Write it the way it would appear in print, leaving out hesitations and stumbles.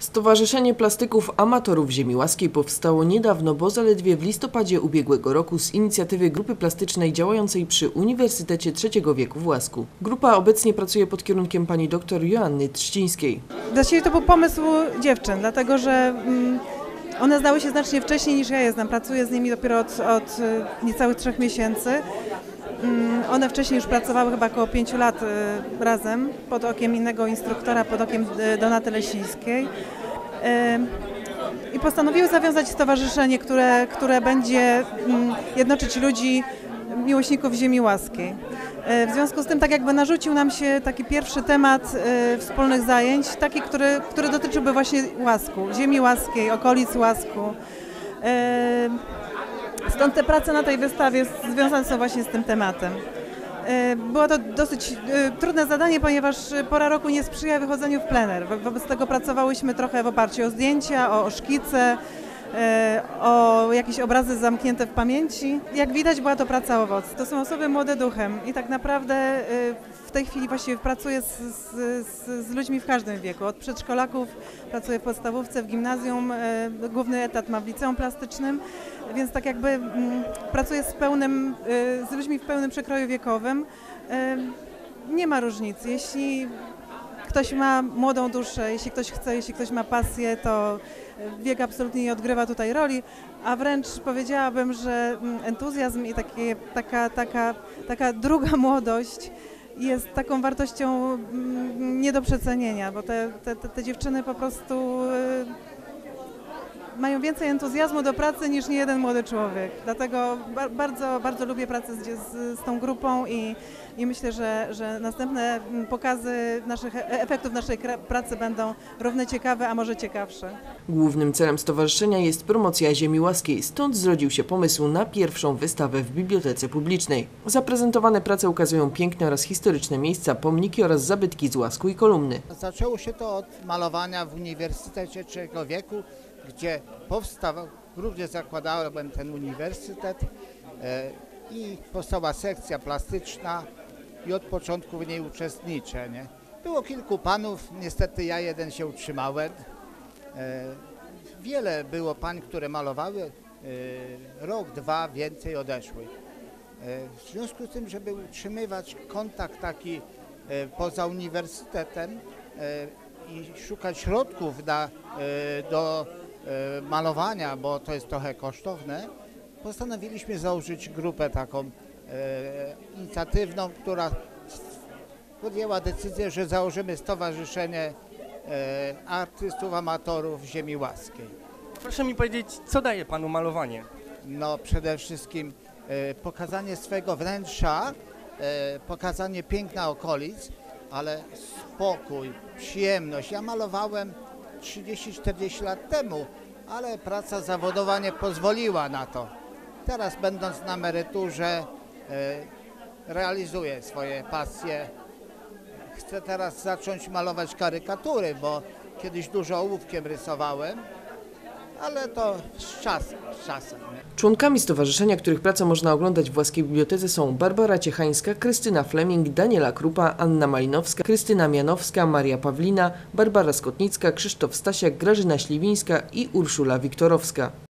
Stowarzyszenie Plastyków Amatorów Ziemi Łaskiej powstało niedawno, bo zaledwie w listopadzie ubiegłego roku z inicjatywy grupy plastycznej działającej przy Uniwersytecie Trzeciego Wieku w Łasku. Grupa obecnie pracuje pod kierunkiem pani dr Joanny Trzcińskiej. Właściwie to był pomysł dziewczyn, dlatego że one znały się znacznie wcześniej niż ja je znam. Pracuję z nimi dopiero od niecałych 3 miesięcy. One wcześniej już pracowały chyba około 5 lat razem, pod okiem innego instruktora, pod okiem Donaty Lesińskiej. I postanowiły zawiązać stowarzyszenie, które będzie jednoczyć ludzi, miłośników ziemi łaskiej. W związku z tym tak jakby narzucił nam się taki pierwszy temat wspólnych zajęć, taki, który dotyczyłby właśnie Łasku, ziemi łaskiej, okolic Łasku. Stąd te prace na tej wystawie związane są właśnie z tym tematem. Było to dosyć trudne zadanie, ponieważ pora roku nie sprzyja wychodzeniu w plener. Wobec tego pracowałyśmy trochę w oparciu o zdjęcia, o szkice, o jakieś obrazy zamknięte w pamięci. Jak widać, była to praca owocna. To są osoby młode duchem i tak naprawdę w tej chwili właściwie pracuję z ludźmi w każdym wieku. Od przedszkolaków pracuję w podstawówce, w gimnazjum, główny etat mam w liceum plastycznym, więc tak jakby pracuję z ludźmi w pełnym przekroju wiekowym. Nie ma różnicy. Jeśli ktoś ma młodą duszę, jeśli ktoś chce, jeśli ktoś ma pasję, to wiek absolutnie nie odgrywa tutaj roli, a wręcz powiedziałabym, że entuzjazm i taka druga młodość jest taką wartością nie do przecenienia, bo te dziewczyny po prostu mają więcej entuzjazmu do pracy niż niejeden młody człowiek. Dlatego bardzo lubię pracę z tą grupą i myślę, że następne pokazy efektów naszej pracy będą równie ciekawe, a może ciekawsze. Głównym celem stowarzyszenia jest promocja ziemi łaskiej, stąd zrodził się pomysł na pierwszą wystawę w bibliotece publicznej. Zaprezentowane prace ukazują piękne oraz historyczne miejsca, pomniki oraz zabytki z Łasku i Kolumny. Zaczęło się to od malowania w Uniwersytecie Trzeciego Wieku, gdzie powstał, również zakładałem ten uniwersytet i powstała sekcja plastyczna i od początku w niej uczestniczę. Nie? Było kilku panów, niestety ja jeden się utrzymałem. Wiele było pań, które malowały, rok, 2, więcej odeszły. W związku z tym, żeby utrzymywać kontakt taki poza uniwersytetem i szukać środków do malowania, bo to jest trochę kosztowne, postanowiliśmy założyć grupę taką inicjatywną, która podjęła decyzję, że założymy Stowarzyszenie Artystów Amatorów Ziemi Łaskiej. Proszę mi powiedzieć, co daje panu malowanie? No przede wszystkim pokazanie swego wnętrza, pokazanie piękna okolic, ale spokój, przyjemność. Ja malowałem 30-40 lat temu, ale praca zawodowa nie pozwoliła na to. Teraz, będąc na emeryturze, realizuję swoje pasje. Chcę teraz zacząć malować karykatury, bo kiedyś dużo ołówkiem rysowałem, ale to z czasem. Członkami stowarzyszenia, których pracę można oglądać w Łaskiej Bibliotece, są Barbara Ciechańska, Krystyna Fleming, Daniela Krupa, Anna Malinowska, Krystyna Mianowska, Maria Pawlina, Barbara Skotnicka, Krzysztof Stasiak, Grażyna Śliwińska i Urszula Wiktorowska.